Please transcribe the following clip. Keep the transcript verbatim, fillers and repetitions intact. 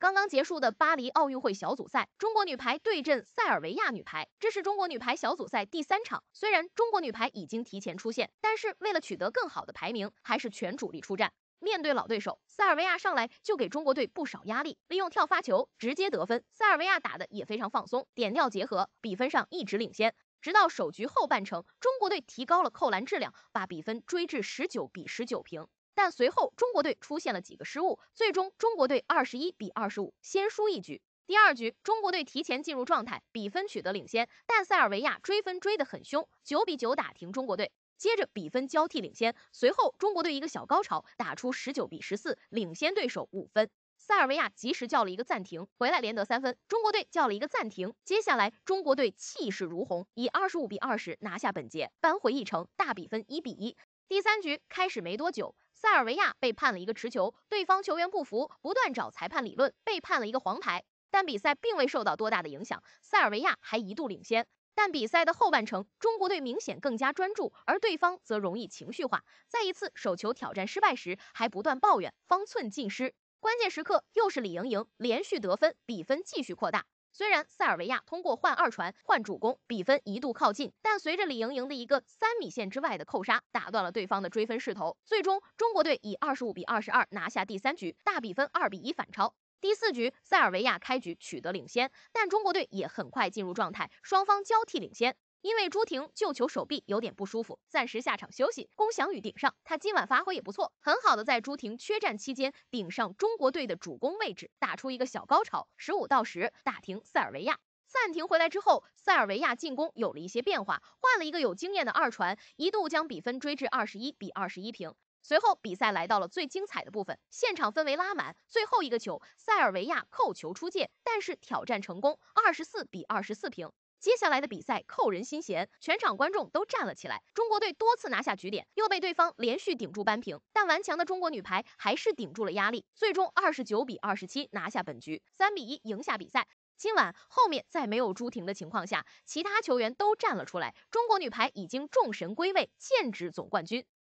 刚刚结束的巴黎奥运会小组赛，中国女排对阵塞尔维亚女排，这是中国女排小组赛第三场。虽然中国女排已经提前出线，但是为了取得更好的排名，还是全主力出战。面对老对手，塞尔维亚上来就给中国队不少压力，利用跳发球直接得分。塞尔维亚打的也非常放松，点吊结合，比分上一直领先。直到首局后半程，中国队提高了扣篮质量，把比分追至十九比十九平。但随后中国队出现了几个失误，最终中国队二十一比二十五先输一局。第二局，中国队提前进入状态，比分取得领先，但塞尔维亚追分追得很凶，九比九打停中国队。接着比分交替领先，随后中国队一个小高潮，打出十九比十四，领先对手五分。塞尔维亚及时叫了一个暂停，回来连得三分。中国队叫了一个暂停，接下来中国队气势如虹，以二十五比二十拿下本节，扳回一城，大比分一比一。第三局开始没多久，塞尔维亚被判了一个持球，对方球员不服，不断找裁判理论，被判了一个黄牌。但比赛并未受到多大的影响，塞尔维亚还一度领先。但比赛的后半程，中国队明显更加专注，而对方则容易情绪化。在一次手球挑战失败时，还不断抱怨方寸尽失。关键时刻又是李盈莹连续得分，比分继续扩大。虽然塞尔维亚通过换二传换主攻，比分一度靠近，但随着李盈莹的一个三米线之外的扣杀，打断了对方的追分势头。最终，中国队以二十五比二十二拿下第三局，大比分二比一反超。第四局，塞尔维亚开局取得领先，但中国队也很快进入状态，双方交替领先。因为朱婷救球手臂有点不舒服，暂时下场休息。龚翔宇顶上，他今晚发挥也不错，很好的在朱婷缺战期间顶上中国队的主攻位置，打出一个小高潮，十五到十打停塞尔维亚。暂停回来之后，塞尔维亚进攻有了一些变化，换了一个有经验的二传，一度将比分追至二十一比二十一平。随后比赛来到了最精彩的部分，现场氛围拉满，最后一个球，塞尔维亚扣球出界，但是挑战成功，二十四比二十四平。接下来的比赛扣人心弦，全场观众都站了起来。中国队多次拿下局点，又被对方连续顶住扳平，但顽强的中国女排还是顶住了压力，最终二十九比二十七拿下本局，三比一赢下比赛。今晚后面在没有朱婷的情况下，其他球员都站了出来，中国女排已经众神归位，剑指总冠军。